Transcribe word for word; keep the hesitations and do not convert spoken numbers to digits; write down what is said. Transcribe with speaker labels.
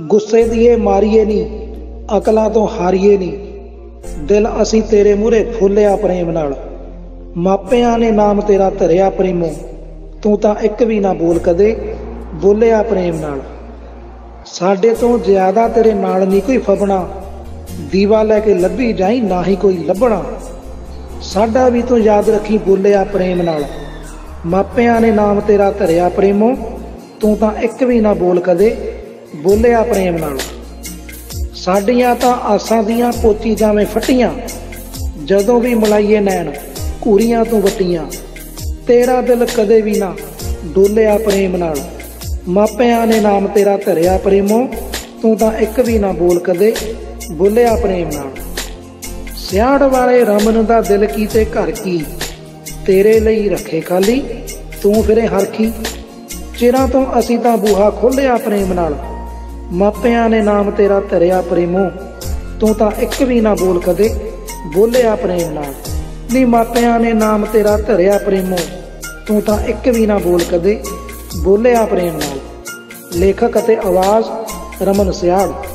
Speaker 1: ਗੁੱਸੇ ਦੀਏ ਮਾਰੀਏ ਨੀ, ਅਕਲਾਂ ਤੋਂ ਹਾਰੀਏ ਨੀ। ਦਿਲ ਅਸੀਂ ਤੇਰੇ ਮੂਹਰੇ ਫੁੱਲਿਆ ਪ੍ਰੇਮ ਨਾਲ। ਮਾਪਿਆਂ ਨੇ ਨਾਮ ਤੇਰਾ ਧਰਿਆ ਪ੍ਰੇਮੋ, ਤੂੰ ਤਾਂ ਇੱਕ ਵੀ ਨਾ ਬੋਲ ਕਦੇ ਬੋਲਿਆ ਪ੍ਰੇਮ ਨਾਲ। ਸਾਡੇ ਤੋਂ ਜ਼ਿਆਦਾ ਤੇਰੇ ਨਾਲ ਨਹੀਂ ਕੋਈ ਫਬਣਾ, ਦੀਵਾ ਲੈ ਕੇ ਲੱਭੀ ਜਾਈ ਨਾ ਹੀ ਕੋਈ ਲੱਭਣਾ। ਸਾਡਾ ਵੀ ਤੂੰ ਯਾਦ ਰੱਖੀ ਬੋਲਿਆ ਪ੍ਰੇਮ ਨਾਲ। ਮਾਪਿਆਂ ਨੇ ਨਾਮ ਤੇਰਾ ਧਰਿਆ ਪ੍ਰੇਮੋ, ਤੂੰ ਤਾਂ ਇੱਕ ਵੀ ਨਾ ਬੋਲ ਕਦੇ ਬੋਲਿਆ ਪ੍ਰੇਮ ਨਾਲ। ਸਾਡੀਆਂ ਤਾਂ ਆਸਾਂ ਦੀਆਂ ਪੋਚੀ ਜਾਵੇਂ ਫੱਟੀਆਂ, ਜਦੋਂ ਵੀ ਮਲਾਈਏ ਨੈਣ ਘੂਰੀਆਂ ਤੂੰ ਵੱਟੀਆਂ। ਤੇਰਾ ਦਿਲ ਕਦੇ ਵੀ ਨਾ ਡੋਲਿਆ ਪ੍ਰੇਮ ਨਾਲ। ਮਾਪਿਆਂ ਨੇ ਨਾਮ ਤੇਰਾ ਧਰਿਆ ਪ੍ਰੇਮੋ, ਤੂੰ ਤਾਂ ਇੱਕ ਵੀ ਨਾ ਬੋਲ ਕਦੇ ਬੋਲਿਆ ਪ੍ਰੇਮ ਨਾਲ। ਸਿਆੜ ਵਾਲੇ ਰਮਨ ਦਾ ਦਿਲ ਕੀ ਤੇ ਘਰ ਕੀ, ਤੇਰੇ ਲਈ ਰੱਖੇ ਖਾਲੀ ਤੂੰ ਫਿਰੇ ਹਰਖੀ। ਚਿਰਾਂ ਤੋਂ ਅਸੀਂ ਤਾਂ ਬੂਹਾ ਖੋਲ੍ਹਿਆ ਪ੍ਰੇਮ ਨਾਲ। ਮਾਪਿਆਂ ਨੇ ਨਾਮ ਤੇਰਾ ਧਰਿਆ ਪ੍ਰੇਮੋ, ਤੂੰ ਤਾਂ ਇੱਕ ਵੀ ਨਾ ਬੋਲ ਕਦੇ ਬੋਲਿਆ ਪ੍ਰੇਮ ਨਾਲ। ਨੀ ਮਾਪਿਆਂ ਨੇ ਨਾਮ ਤੇਰਾ ਧਰਿਆ ਪ੍ਰੇਮੋ, ਤੂੰ ਤਾਂ ਇੱਕ ਵੀ ਨਾ ਬੋਲ ਕਦੇ ਬੋਲਿਆ ਪ੍ਰੇਮ ਨਾਲ। ਲੇਖਕ ਅਤੇ ਆਵਾਜ਼ ਰਮਨ ਸਿਆੜ।